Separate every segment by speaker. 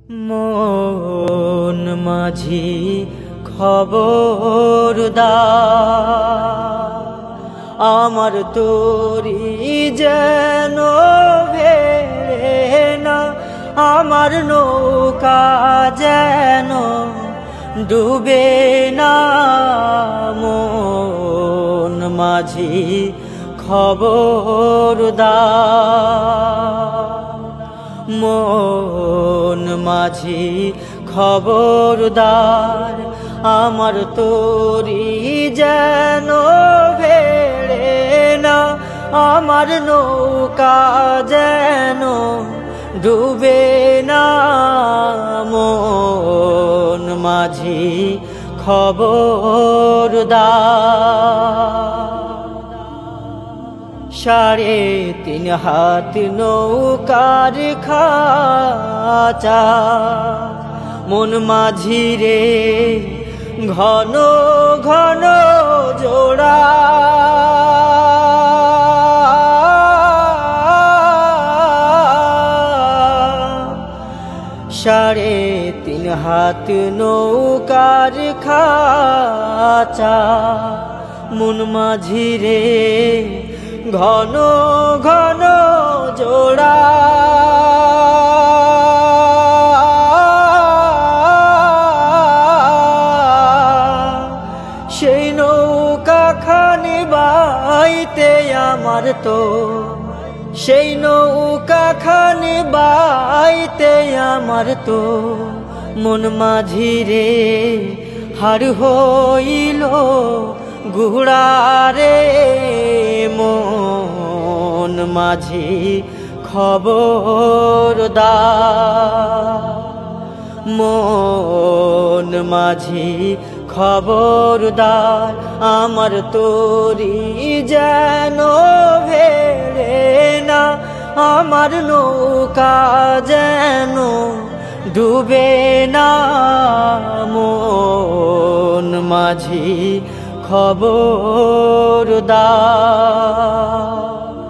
Speaker 1: মন মাঝি খবরদার, আমার তোরি যেন ভেড়ে না, আমার নৌকা যেন ডুবে না। মন মাঝি খবরদার, মন মাঝি খবরদার, আমার তোরি যেন ভেড়ে না, আমার নৌকা যেন ডুবে না। মন মাঝি খবরদার, 3.5 হাত নৌকার খাঁচা, মন মাঝি রে ঘন ঘন জোড়া। 3.5 হাত নৌকার খাঁচা, মন মাঝি রে ঘন ঘন জোড়া। সেই নৌকা খানি বাইতে আমার তো, সেই নৌকা খানি বাইতে আমার তো, মন মাঝি রে হার হইল গুড়ারে। মন মাঝি খবরদার, মন মাঝি খবরদার, আমার তোরি যেন ভেড়ে না, আমার নৌকা যেন ডুবে না। মন মাঝি খবরদার,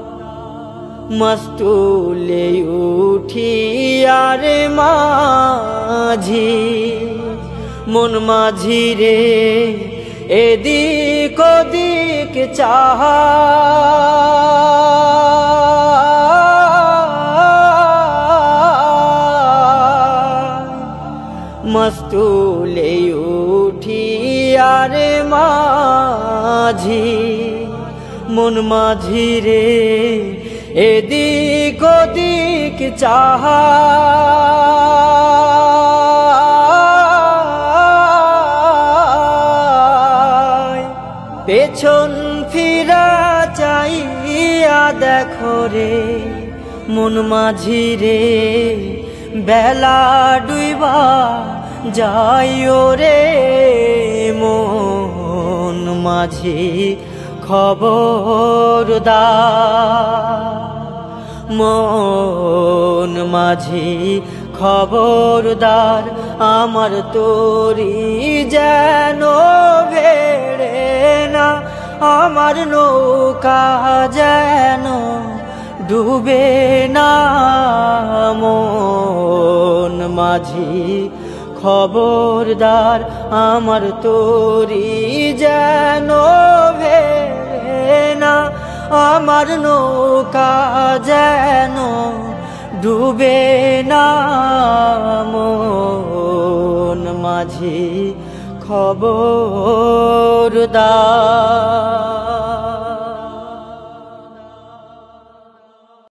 Speaker 1: মস্তুলে উঠিয়ার মাঝি, মন মাঝি রে এদিক ওদিক চাহা। মস্তুলে উঠিয়ার মাঝি, মন মাঝি রে এদিক ওদিক চাহা। পেছন ফিরা চাইয়া দেখো রে মন মাঝি রে, বেলা ডুইবা যাইও রে। মন মাঝি খবরদার, মন মাঝি খবরদার, আমার তোরি যেন ভেড়ে না, আমার নৌকা যেন ডুবে না। মন মাঝি খবরদার, আমার তোরি যেন ভেড়ে না, আমার নৌকা যেন ডুবে না। মন মাঝি খবরদার।